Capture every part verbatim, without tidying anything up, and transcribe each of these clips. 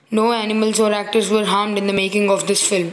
No animals or actors were harmed in the making of this film.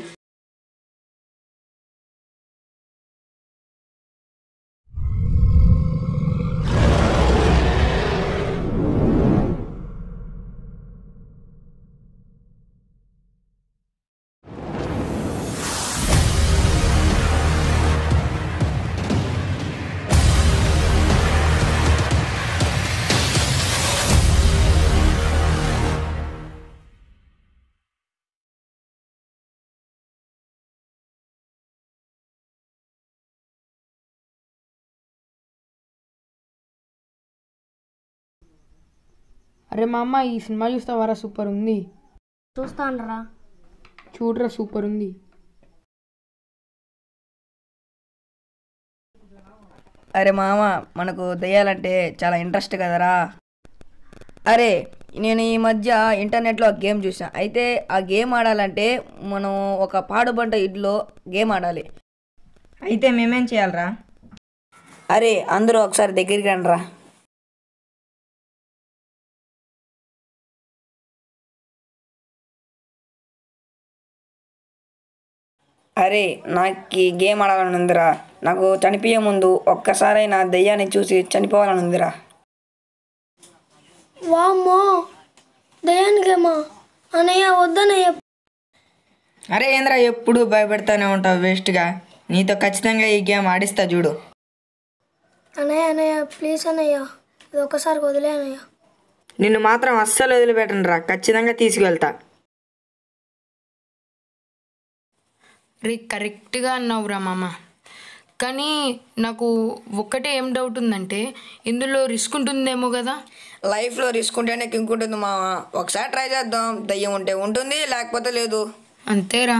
అరే మామ ఈ cinema చూస్తావారా? Super ఉంది. చూస్తానరా. చూడరా సూపర్ ఉంది. అరే మామ మనకు దెయ్యాలంటే చాలా ఇంట్రెస్ట్ కదరా. అరే నేను ఈ మధ్య ఇంటర్నెట్లో ఒక గేమ్ చూసా. అయితే ఆ గేమ్ ఆడాలంటే మనం ఒక పాడుబంట ఇంట్లో గేమ్ ఆడాలి. అయితే మేమేం చేయాలరా? అరే అందరూ ఒకసారి దగ్గరికి రండిరా. అరే నాకు ఈ గేమ్ ఆడాలని ఉందిరా. నాకు చనిపోయే ముందు ఒక్కసారైనా దెయ్యాన్ని చూసి చనిపోవాలని ఉందిరా. వామ్మో దయానికేమా అన్నయ్య వద్దనయ్య. అరే ఏంద్రా ఎప్పుడు భయపెడతానే ఉంటావు వేస్ట్గా. నీతో ఖచ్చితంగా ఈ గేమ్ ఆడిస్తా చూడు. అన్నయ్య అన్నయ్య ప్లీజ్ అన్నయ్య ఇది ఒక్కసారి వదిలే అన్నయ్య. నిన్ను మాత్రం అస్సలు వదిలిపెట్టను రా, ఖచ్చితంగా తీసుకువెళ్తా. రే కరెక్ట్గా అన్నావురా మామ. కానీ నాకు ఒక్కటే ఏం డౌట్ ఉందంటే ఇందులో రిస్క్ ఉంటుందేమో కదా. లైఫ్లో రిస్క్ ఉంటేనే కింక్ ఉంటుంది మామ. ఒకసారి ట్రై చేద్దాం. దయ్యం ఉంటే ఉంటుంది, లేకపోతే లేదు. అంతేరా.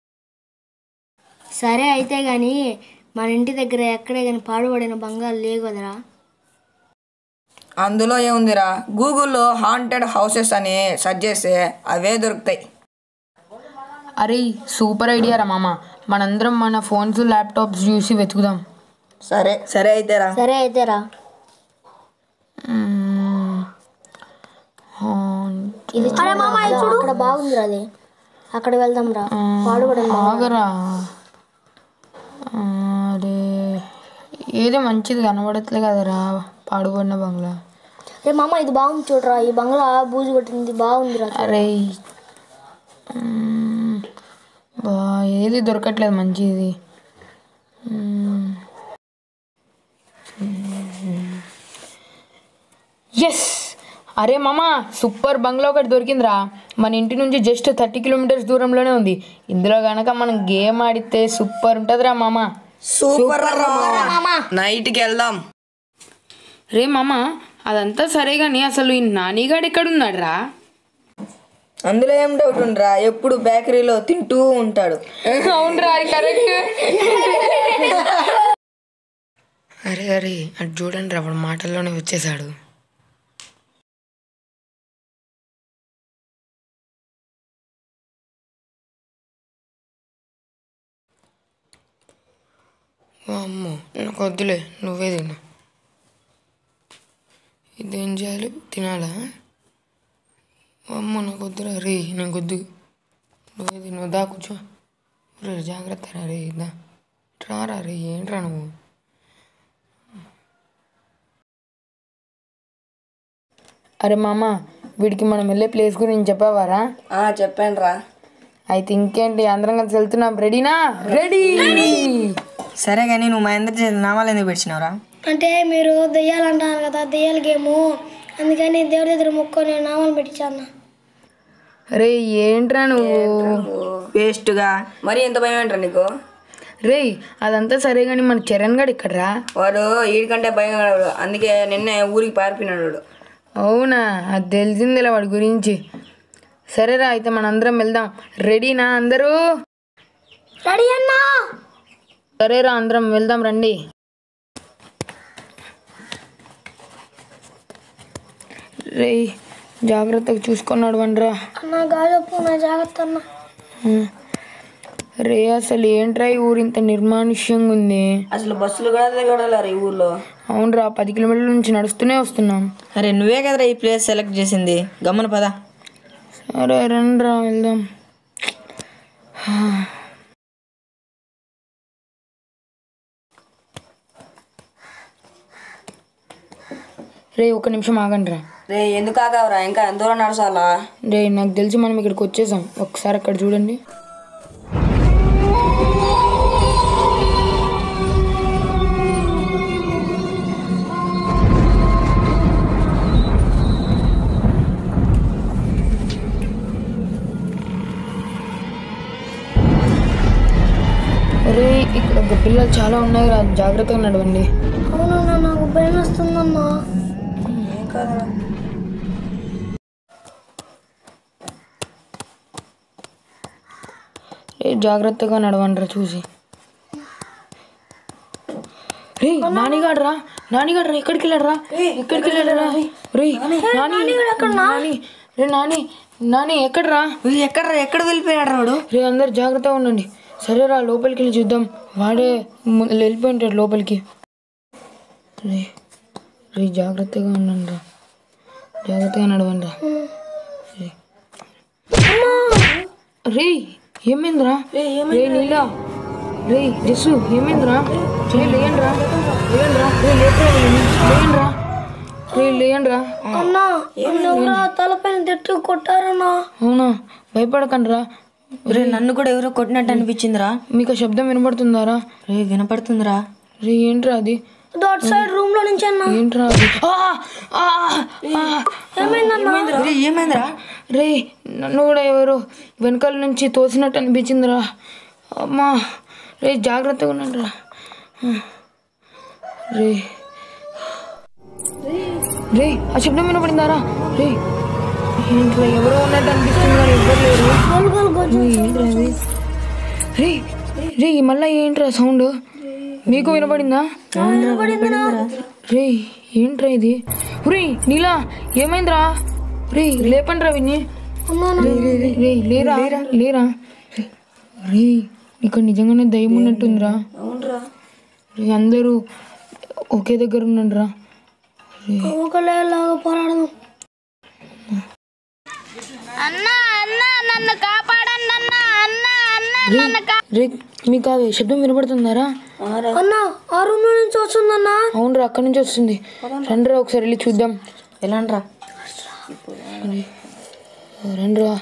సరే అయితే కానీ మన ఇంటి దగ్గర ఎక్కడే కానీ పాడుపడిన బంగారు లేవు కదరా. అందులో ఏముందిరా, గూగుల్లో హాంటెడ్ హౌసెస్ అని సెర్చ్ చేస్తే అవే దొరుకుతాయి. అరే సూపర్ ఐడియా రా మామ. మనందరం మన ఫోన్స్ ల్యాప్టాప్స్ చూసి వెతుకుదాం. సరే సరే అయితేరా. సరే అయితేరా. ఇది అక్కడ బాగుందిరా, అది అక్కడ వెళ్దాం రా. పాడుపడిన ఆగరా. అరే ఏదో మంచిది కనబడట్లే కదరా పాడుపడిన బంగ్లా. రే మామ ఇది బాగుంది చూడరా. ఈ బంగ్లా బూజు కొట్టింది బాగుందిరా. అరే బా ఏది దొరకట్లేదు మంచిది. ఎస్ అరే మామ సూపర్ బంగ్లా ఒకటి దొరికిందిరా. మన ఇంటి నుంచి జస్ట్ థర్టీ కిలోమీటర్స్ దూరంలోనే ఉంది. ఇందులో కనుక మనం గేమ్ ఆడితే సూపర్ ఉంటుందిరా మామ. సూపర్ నైట్కి వెళ్దాం. రే మామ అదంతా సరే కానీ అసలు ఈ నానిగాడు ఎక్కడున్నాడు రా? అందులో ఏం డౌట్ ఉండరా, ఎప్పుడు బేకరీలో తింటూ ఉంటాడు. అవునరా కరెక్ట్. అరే అరే అటు చూడండి రా, వాడు మాటల్లోనే వచ్చేసాడు. అమ్మో నాకు వద్దులే, నువ్వే తిను. ఇదేం చేయాలి, తినాలా? అమ్మో నాకు వద్దురా రే, నాకు వద్దు. నువ్వే తిను, దా కూర్చో. రే జాగ్రత్త రా రే, దా రారా రే. ఏంట్రా నువ్వు? అరే మామ వీడికి మనం వెళ్ళే ప్లేస్ గురించి చెప్పావారా? చెప్పాను రా. అయితే ఇంకేంటి, అందరం కలిసి వెళ్తున్నాం. రెడీనా? రెడీ. సరే కానీ నువ్వు మా అందరి చేతి నామాలు ఎందుకు పెట్టినావురా? అంటే మీరు దెయ్యాలు అంటారు కదా, దెయ్యాల గేము, అందుకని దేవుడి దగ్గర మొక్కొని నామాలు పెట్టించాను. రే ఏంట్రా నువ్వు వేస్ట్గా. మరి ఎంత భయం ఏంట్రా నీకు? రే అదంతా సరే కానీ మన చరణ్ గడు ఇక్కడరా. వాడు వీడికంటే భయం కాడు, అందుకే నిన్నే ఊరికి పారిపోయినాడు వాడు. అవునా, అది తెలిసిందిలే వాడి గురించి. సరేరా అయితే మనందరం వెళ్దాం. రెడీనా అందరూ? రెడీ అన్నా. సరేరా అందరం వెళ్దాం రండి. రే జాగ్రత్తగా చూసుకున్నాడు వండ్రా. అన్న గాజప్పు నా జాగ్రత్త అన్న. రే అసలు ఏంట్రా ఈ ఊరు ఇంత నిర్మానుష్యంగా ఉంది. అసలు బస్సులు కూడా దిగడాలి ఈ ఊర్లో. అవునరా, పది కిలోమీటర్ల నుంచి నడుస్తూనే వస్తున్నాం. అరే నువ్వే కదరా ఈ ప్లేస్ సెలెక్ట్ చేసింది, గమన పద. అరే రండ్రా వెళ్దాం. రే ఒక నిమిషం ఆగండి రా. రే ఎందుకు ఆగావురా? ఇంకా ఎంత దూరం నడచాలా? రే నాకు తెలిసి మనం ఇక్కడికి వచ్చేసాం. ఒకసారి అక్కడ చూడండి. రే ఇక్కడ పిల్లలు చాలా ఉన్నాయి రా, జాగ్రత్తగా నడవండి. అవునన్నా నాకు భయం వస్తుందన్నా. రే జాగ్రత్తగా నడవండి రా చూసి. రే నానిగాడు రా, నానిగాడు రా. ఎక్కడికి వెళ్ళాడు రా? ఎక్కడికి వెళ్ళాడు రా? రే నాని, నాని, రే నాని, నాని ఎక్కడ రా? ఎక్కడ ఎక్కడ వెళ్ళిపోయాడు వాడు? రే అందరు జాగ్రత్తగా ఉండండి. సరేరా లోపలికి వెళ్ళి చూద్దాం. వాడే వెళ్ళిపోయి ఉంటాడు లోపలికి. రే రే జాగ్రత్తగా ఉండండి రా, జాగ్రత్తగా నడవండి రా. రే ఏమైందిరా? రే నీలా, రే జస్సు ఏమైందిరా? రే లేయండి రా, లేయండి రా, రే లేయండి రా, రే లేయండి రా. అన్నా ఎవరో తలపైన తిట్టు కొట్టారన్నా. అవునా? భయపడకండి రా. రే నన్ను కూడా ఎవరో కొట్టినట్టు అనిపించిందిరా. మీకు ఆ శబ్దం వినపడుతుందారా? రే వినపడుతుందిరా. రే ఏంట్రా అది? అటు సైడ్ రూమ్ లో నుంచి అన్నా. ఏంట్రా అది? రే ఏమైందిరా? రే నన్ను కూడా ఎవరు వెనకాల నుంచి తోసినట్టు అనిపించిందిరా. అమ్మా రే జాగ్రత్తగా ఉండండి రా. రే రే ఆ శబ్దం వినపడిందారా? రే ఏంట్రా ఎవరో ఉన్నట్టు అనిపిస్తుంది కానీ ఎవ్వరు లేరు. ఏంట్రా అది? రే రే మళ్ళీ ఏంట్రా సౌండ్? మీకు వినపడిందా? రే ఏంట్రా ఇది? రే నీలా ఏమైందిరా? రే లేపండి రా విని. రే లేరా లేరా? రే ఇక్కడ నిజంగానే దయ్యం ఉన్నట్టుందిరా. రే అందరూ ఒకే దగ్గర ఉండండి రా. ఒకలాగా పోరాడదాం. రే మీకు ఆ శబ్దం వినపడుతుందారా? అన్నా ఆ రూమ్ లో నుంచి వస్తుందన్నా. అవునరా అక్కడి నుంచి వస్తుంది. రండిరా ఒకసారి వెళ్ళి చూద్దాం. ఎలాంట్రా? రండిరా.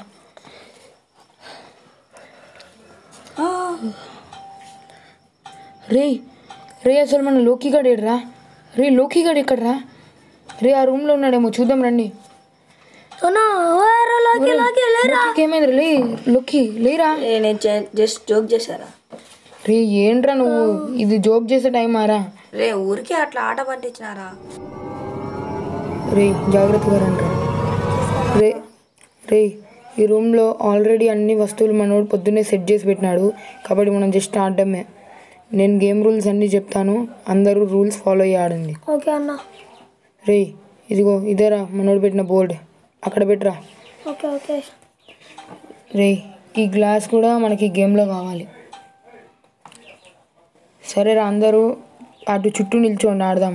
రే రే అసలు మన లోకి గాడు ఏడ్రా? రే లోకి గాడు ఎక్కడరా? రే ఆ రూమ్లో ఉన్నాడేమో చూద్దాం రండి. ఏమైంది లే లోకి లేరా? నేను జస్ట్ జోక్ చేశారా? రే ఏంట్రా నువ్వు? ఇది జోక్ చేసే టైం ఆరా? రే ఊరికే అట్లా ఆట పట్టించినారా? రే జాగ్రత్తగా రండి. రే రే ఈ రూమ్లో ఆల్రెడీ అన్ని వస్తువులు మనోడు పొద్దున్నే సెట్ చేసి పెట్టినాడు కాబట్టి మనం జస్ట్ ఆడడమే. నేను గేమ్ రూల్స్ అన్నీ చెప్తాను, అందరూ రూల్స్ ఫాలో అయ్యి ఆడండి. ఓకే అన్న. రే ఇదిగో ఇదేరా మనోడు పెట్టిన బోర్డు, అక్కడ పెట్టరా. Okay okay. రే ఈ గ్లాస్ కూడా మనకి గేమ్లో కావాలి. సరేరా అందరూ అటు చుట్టూ నిల్చోండి ఆడదాం.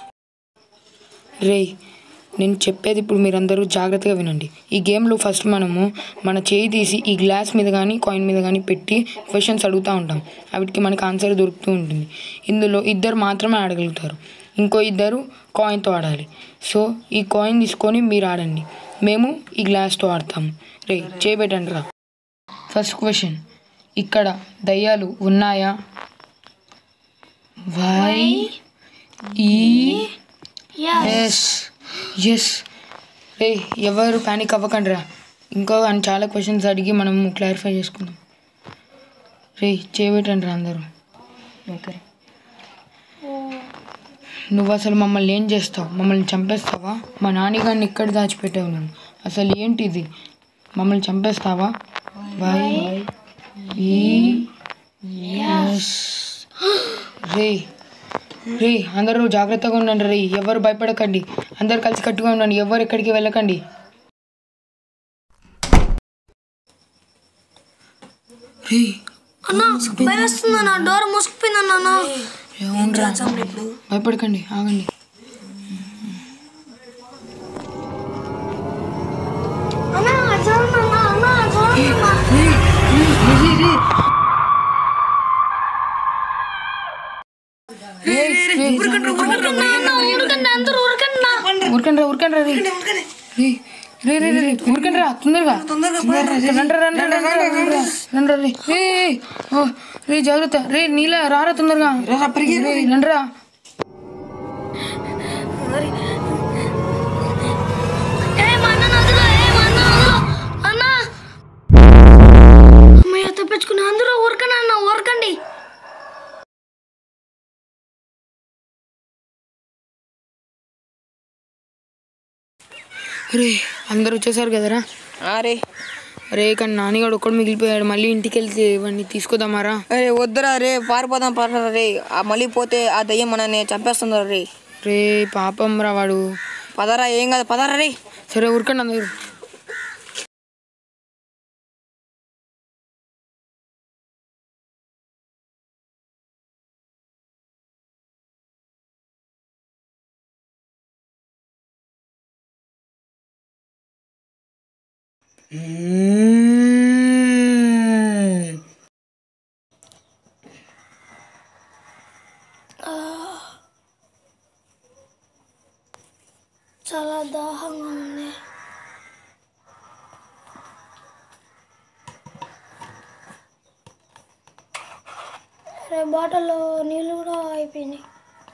రే నేను చెప్పేది ఇప్పుడు మీరందరూ జాగ్రత్తగా వినండి. ఈ గేమ్లో ఫస్ట్ మనము మన చేయి తీసి ఈ గ్లాస్ మీద కానీ కాయిన్ మీద కానీ పెట్టి క్వశ్చన్స్ అడుగుతూ ఉంటాం. వాటికి మనకు ఆన్సర్ దొరుకుతూ ఉంటుంది. ఇందులో ఇద్దరు మాత్రమే ఆడగలుగుతారు, ఇంకో ఇద్దరు కాయిన్తో ఆడాలి. సో ఈ కాయిన్ తీసుకొని మీరు ఆడండి, మేము ఈ గ్లాస్తో ఆడతాము. రే చేయబెట్టండి రా. ఫస్ట్ క్వశ్చన్, ఇక్కడ దయ్యాలు ఉన్నాయా? వై ఈ ఎస్ ఎస్. రే ఎవరు ప్యానిక్ అవ్వకండి రా, ఇంకో అని చాలా క్వశ్చన్స్ అడిగి మనం క్లారిఫై చేసుకుందాం. రే చేయబెట్టండి రా అందరూ. ఓకే నువ్వు అసలు మమ్మల్ని ఏం చేస్తావు? మమ్మల్ని చంపేస్తావా? మా నాన్నగారిని ఇక్కడ దాచిపెట్టావు నువ్వు. అసలు ఏంటిది? మమ్మల్ని చంపేస్తావా? వై ఈ ఎస్. రే రే అందరూ జాగ్రత్తగా ఉండండి. రే ఎవరు భయపడకండి, అందరు కలిసి కట్టుగా ఉండండి, ఎవరు ఎక్కడికి వెళ్ళకండి. రే అన్నా భయం వస్తుందన్నా, డోర్ మూసుకుపోయిందన్నా. భయపడకండి, ఆగండి. అన్నా అందరూ ఊరకండి ఊరికండ్రా ఊరికండ్రా రే రే రే రే రే ఊరికండ్రా తొందరగా రండ్రా రండ్రా రండ్రా రండ్రా రే రే ఓ రే జాగ్రత్త రే నీలా రారా తొందరగా రే రండ్రా తప్పించుకుని అందరూ ఊరకండి అన్న ఊరకండి. రే అందరు వచ్చేసారు కదరా. అరే రే కానీ నాన్నగాడు ఒక్కడు మిగిలిపోయాడు. మళ్ళీ ఇంటికి వెళ్తే ఇవన్నీ తీసుకుందామారా? అరే వద్దురా రే, పారిపోదాం పర్రా రే. ఆ మళ్ళీ పోతే ఆ దయ్యం మనల్ని చంపేస్తుందా రే. రే పాపం రా వాడు. పదరా, ఏం కాదు పదరా రే. సరే ఊరికండి అందరు. చాలా దాహంగా ఉంది. అరే బాటిల్లో నీళ్ళు కూడా అయిపోయినాయి.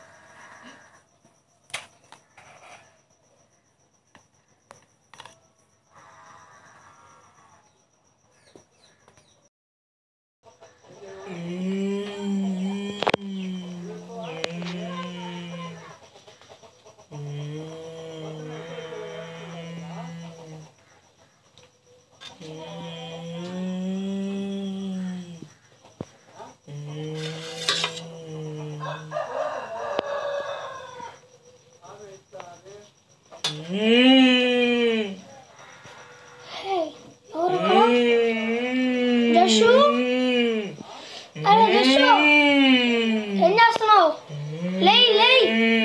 జషు, అరే జషు, ఏం చేస్తున్నావు? లేయ్ లేయ్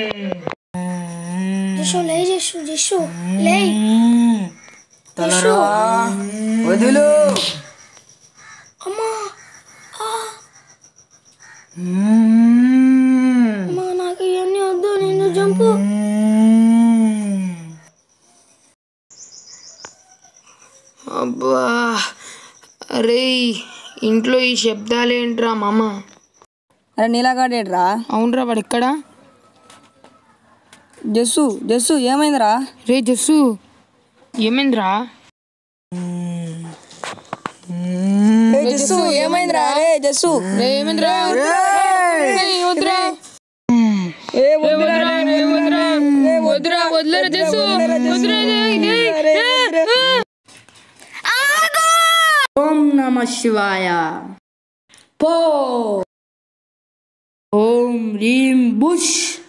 జషు, లేయ్ జషు, జషు లేయ్. జషు వదులు. అమ్మా అమ్మా, నాకు ఇవన్నీ వద్దు, నేను జంపు. అబ్బా అరే ఇంట్లో ఈ శబ్దాలేంట్రా మామ? అరే నీలాగాడేట్రా? అవునరా వాడు ఎక్కడా? జస్సు జస్సు ఏమైందిరా? రే జస్సు ఏమైందిరా? జస్సు ఏమైందిరా? రే జస్సు రే ఏమైందిరా? వద్దురా వద్దురా వదిలేరా జస్సు వద్దురా. ఓం నమ శివాయ. పో. ఓం హ్రీం బుష్.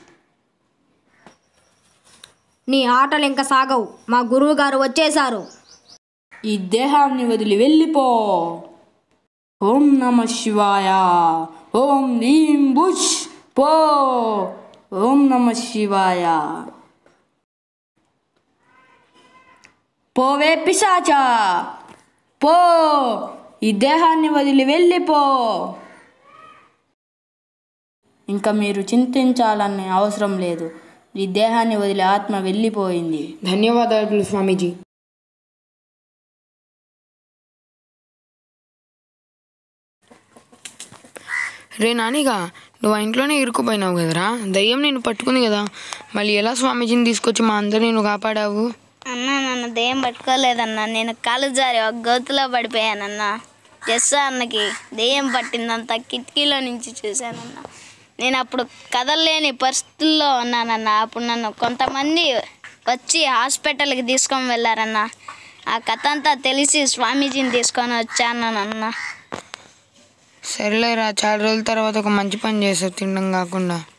నీ ఆటలు ఇంకా సాగవు, మా గురువు గారు వచ్చేశారు. ఈ దేహాన్ని వదిలి వెళ్ళిపో. ఓం నమ శివాయ. ఓం హ్రీం బుష్. పో. ఓం నమ శివాయ. పోవే పిశాచా, పో. ఈ దేహాన్ని వదిలి వెళ్ళిపో. ఇంకా మీరు చింతించాలనే అవసరం లేదు. ఈ దేహాన్ని వదిలి ఆత్మ వెళ్ళిపోయింది. ధన్యవాదాలు స్వామీజీ. రే నానిగా నువ్వు ఆ ఇంట్లోనే ఇరుక్కుపోయినావు కదరా. దయ్యం నేను పట్టుకుంది కదా, మళ్ళీ ఎలా స్వామీజీని తీసుకొచ్చి మా అందరినీ నువ్వు కాపాడావు? అన్న నన్ను దెయ్యం పట్టుకోలేదన్నా, నేను కాలు జారి ఒక గోతులో పడిపోయానన్నా. జస్సు అన్నకి దెయ్యం పట్టిందంతా కిటికీలో నుంచి చూశానన్నా. నేను అప్పుడు కదలలేని పరిస్థితుల్లో ఉన్నానన్నా. అప్పుడు నన్ను కొంతమంది వచ్చి హాస్పిటల్కి తీసుకొని వెళ్ళారన్నా. ఆ కథ అంతా తెలిసి స్వామీజీని తీసుకొని వచ్చానన్నా. సరేలేరా, చాలా రోజుల తర్వాత ఒక మంచి పని చేసావు తినడం కాకుండా.